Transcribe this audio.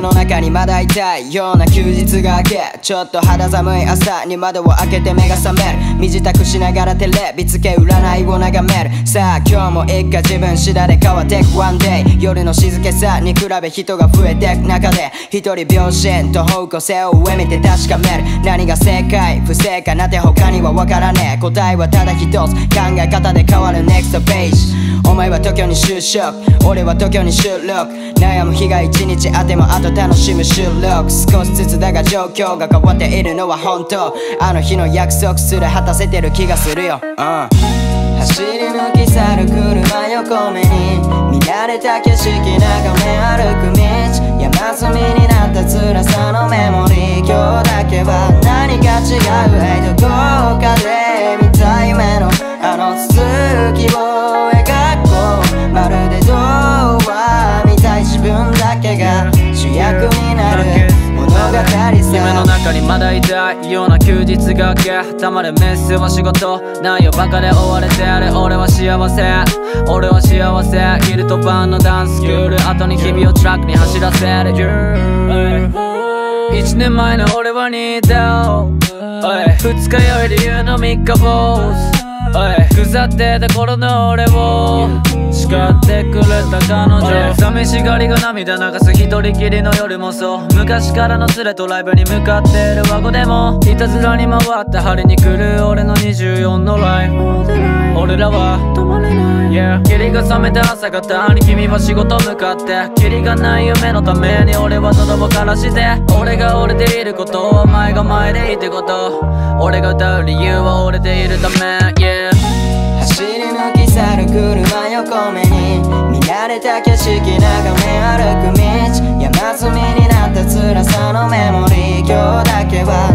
の中にまだいたいような休日が明け、ちょっと肌寒い朝に窓を開けて目が覚める。身支度しながらテレビつけ占いを眺める。さあ今日も一回自分次第で変わってく One day。 夜の静けさに比べ人が増えてく中で、一人秒針と方向性を上見て確かめる。何が正解不正解なんて他には分からねえ。答えはただ一つ、考え方で変わる Next page。 お前は東京に就職、俺は東京に収録。悩む日が一日あってもあと楽しむ収録。少しずつだが状況が変わっているのは本当。あの日の約束すら果たせてる気がするよ、走り抜き去る車横目に見慣れた景色眺め歩く道。山積みになった辛さのメモリー。今日だけは何か違う、どこかで見た夢のあの続きを描こう。まるで童話みたい自分だけが主役になる物語さ。 夢の中にまだいたいような休日が明け、たまるメッセは仕事内容ばかで追われてる。俺は幸せ、俺は幸せ。ヒルとバンのダンススクール後に日々をトラックに走らせる。1年前の俺は似たよ、二日酔い理由の3日坊主。腐ってた頃の俺を叱ってくれた彼女。寂しがりが涙流す一人きりの夜もそう。昔からの連れとライブに向かってるワゴでもいたずらに回って張りに来る俺の24のライフ。俺らは止まれない、霧が覚めた朝方に君は仕事向かって、霧がない夢のために俺は喉を枯らして、俺が俺でいることはお前が前でいいってこと。俺が歌う理由は俺でいるため、 走り抜き去る車横目に見慣れた景色眺め歩く道。山積みになった辛さのメモリー。今日だけは